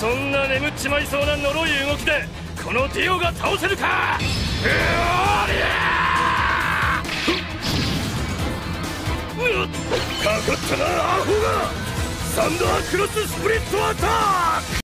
そんな眠っちまいそうな呪い動きでこのディオが倒せるか。かかったなアホが。サンダークロススプリットアタック。